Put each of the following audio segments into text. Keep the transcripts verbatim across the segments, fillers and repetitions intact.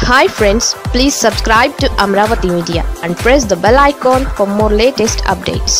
Hi friends, please subscribe to Amaravathi Media and press the bell icon for more latest updates.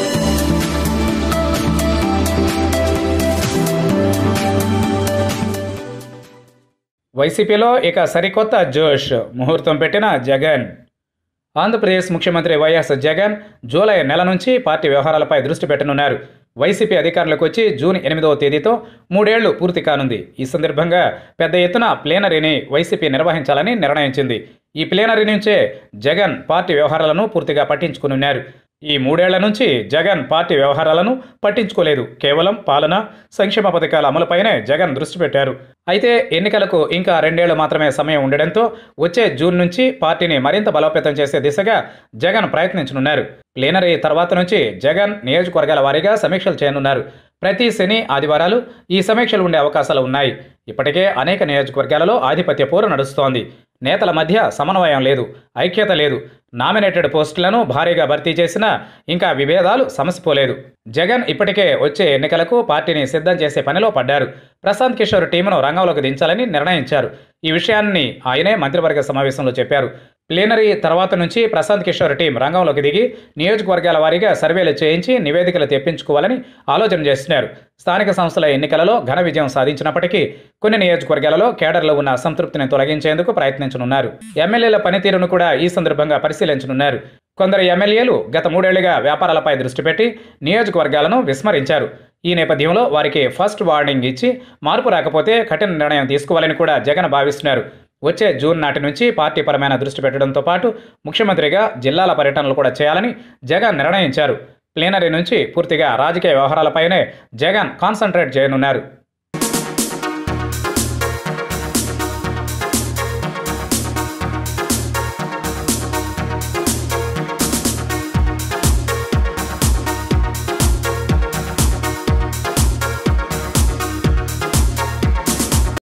వైసీపీలో ఇక సరికొత్త జోష్ ముహూర్తం పెట్టిన జగన్. ఆంధ్రప్రదేశ్ ముఖ్యమంత్రి వైఎస్ జగన్ జూలై నెల నుంచి పార్టీ వ్యవహారాలపై దృష్టి పెట్టనున్నారు. వైసీపీ అధికారులకు వచ్చి జూన్ ఎనిమిదవ తేదీతో మూడేళ్లు పూర్తి కానుంది. ఈ సందర్భంగా పెద్ద ఎత్తున ప్లేనరీని వైసీపీ నిర్వహించాలని నిర్ణయించింది. ఈ ప్లేనరీ నుంచే జగన్ పార్టీ వ్యవహారాలను పూర్తిగా పట్టించుకునున్నారు. ఈ మూడేళ్ల నుంచి జగన్ పార్టీ వ్యవహారాలను పట్టించుకోలేదు. కేవలం పాలన, సంక్షేమ పథకాల అమలుపైనే జగన్ దృష్టి పెట్టారు. అయితే ఎన్నికలకు ఇంకా రెండేళ్లు మాత్రమే సమయం ఉండడంతో వచ్చే జూన్ నుంచి పార్టీని మరింత బలోపేతం చేసే దిశగా జగన్ ప్రయత్నించనున్నారు. ప్లేనరీ తర్వాత నుంచి జగన్ నియోజకవర్గాల వారీగా సమీక్షలు చేయనున్నారు. ప్రతి శని, ఆదివారాలు ఈ సమీక్షలు ఉండే అవకాశాలు ఉన్నాయి. ఇప్పటికే అనేక నియోజకవర్గాలలో ఆధిపత్య పోరు నడుస్తోంది. నేతల మధ్య సమన్వయం లేదు, ఐక్యత లేదు. నామినేటెడ్ పోస్టులను భారీగా భర్తీ చేసినా ఇంకా విభేదాలు సమసిపోలేదు. జగన్ ఇప్పటికే వచ్చే ఎన్నికలకు పార్టీని సిద్ధం చేసే పనిలో పడ్డారు. ప్రశాంత్ కిషోర్ టీమును రంగంలోకి దించాలని నిర్ణయించారు. ఈ విషయాన్ని ఆయనే మంత్రివర్గ సమావేశంలో చెప్పారు. ప్లేనరీ తర్వాత నుంచి ప్రశాంత్ కిషోర్ టీం రంగంలోకి దిగి నియోజకవర్గాల వారీగా సర్వేలు చేయించి నివేదికలు తెప్పించుకోవాలని ఆలోచన చేస్తున్నారు. స్థానిక సంస్థల ఎన్నికలలో ఘన విజయం సాధించినప్పటికీ కొన్ని నియోజకవర్గాలలో కేడర్లో ఉన్న అసంతృప్తిని తొలగించేందుకు ప్రయత్నించనున్నారు. ఎమ్మెల్యేల పనితీరును కూడా ఈ సందర్భంగా పరిశీలించనున్నారు. కొందరు ఎమ్మెల్యేలు గత మూడేళ్లుగా వ్యాపారాలపై దృష్టి పెట్టి నియోజకవర్గాలను విస్మరించారు. ఈ నేపథ్యంలో వారికి ఫస్ట్ వార్నింగ్ ఇచ్చి మార్పు రాకపోతే కఠిన నిర్ణయం తీసుకోవాలని కూడా జగన్ భావిస్తున్నారు. వచ్చే జూన్ నాటి నుంచి పార్టీ పరమైన దృష్టి పెట్టడంతో పాటు ముఖ్యమంత్రిగా జిల్లాల పర్యటనలు కూడా చేయాలని జగన్ నిర్ణయించారు. ప్లేనరీ నుంచి పూర్తిగా రాజకీయ వ్యవహారాలపైనే జగన్ కాన్సంట్రేట్ చేయనున్నారు.